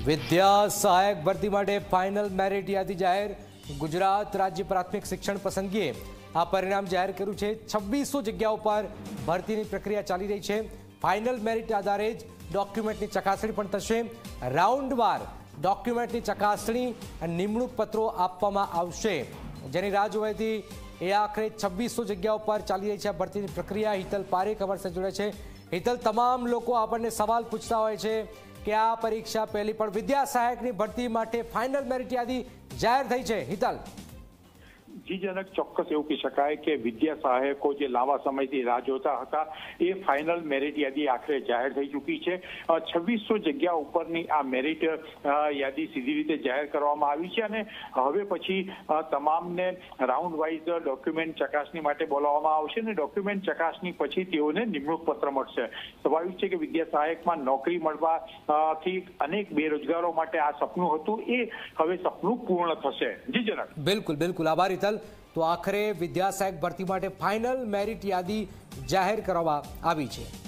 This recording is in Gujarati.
વિદ્યા સહાયક ભરતી માટે ફાઇનલ મેરિટ યાદી જાહેર। ગુજરાત રાજ્ય પ્રાથમિક શિક્ષણ પસંદગીએ આ પરિણામ જાહેર કર્યું છે। 2600 જગ્યાઓ પર ભરતીની પ્રક્રિયા ચાલી રહી છે। ફાઇનલ મેરિટ આધારે જ ડોક્યુમેન્ટની ચકાસણી પણ થશે। રાઉન્ડવાર ડોક્યુમેન્ટની ચકાસણી અને નિમણૂક પત્રો આપવામાં આવશે, જેની રાહ જોવાતી એ આખરે 2600 જગ્યાઓ પર ચાલી રહી છે ભરતીની પ્રક્રિયા। હિતલ પારેખ અમારી સાથે જોડાય છે। હિતલ, તમામ લોકો આપણને સવાલ પૂછતા હોય છે કે આ પરીક્ષા પહેલી પણ વિદ્યા સહાયકની ભરતી માટે ફાઇનલ મેરિટ યાદી જાહેર થઈ છે। હિતલ, જી જનક, ચોક્કસ એવું કહી શકાય કે વિદ્યા સહાયકો જે લાંબા સમયથી રાહ જોતા હતા એ ફાઇનલ મેરિટ યાદી આખરે જાહેર થઈ ચૂકી છે। 2600 જગ્યા ઉપરની આ મેરિટ યાદી સીધી રીતે જાહેર કરવામાં આવી છે અને હવે પછી તમામને રાઉન્ડ વાઇઝ ડોક્યુમેન્ટ ચકાસણી માટે બોલાવવામાં આવશે અને ડોક્યુમેન્ટ ચકાસણી પછી તેઓને નિમણૂક પત્ર મળશે। સ્વાભાવિક છે કે વિદ્યા સહાયકમાં નોકરી મળવાથી અનેક બેરોજગારો માટે આ સપનું હતું, એ હવે સપનું પૂર્ણ થશે। જી જનક, બિલકુલ બિલકુલ, આભાર હિતલ। તો આખરે વિદ્યા સહાયક ભરતી માટે ફાઇનલ મેરિટ યાદી જાહેર કરવામાં આવી છે।